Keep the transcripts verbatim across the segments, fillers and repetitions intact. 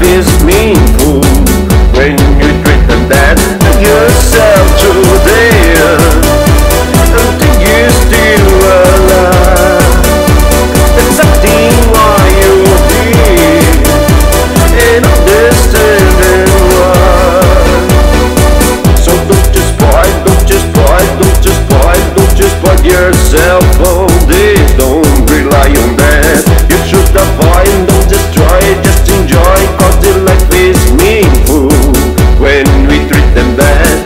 is meaningful when you treat them that yourself today. Until you still alive, accepting why you're here and understanding why. So don't just spoil, don't just spoil, don't just spoil, don't just spoil yourself all this. Don't rely on that. You should avoid and don't destroy it, just enjoy, cause the life is meaningful when we treat them bad.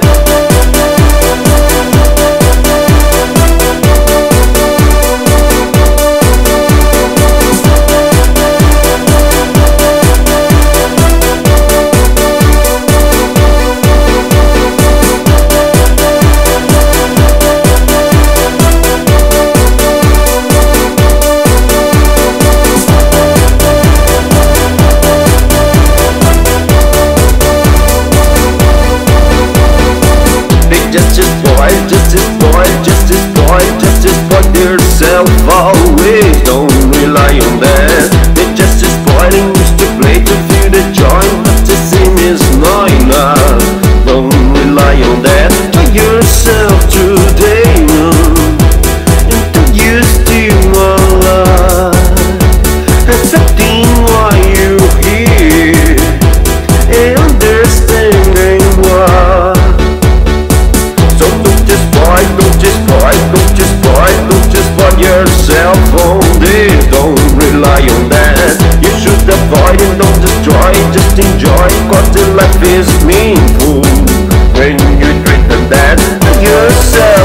Just destroy, just destroy, just destroy, just destroy yourself always. Don't rely on that. They're just spoiling, used to play to feel the joy, but the same is not enough. Don't rely on that. To yourself today, no. Until you still alive, accepting why you're here and understanding why. So don't just spoil, don't just spoil, don't just spoil, don't just spoil yourself on this. Don't rely on that. You should avoid and don't destroy, just enjoy, cause the life is meaningful when you treat them that yourself.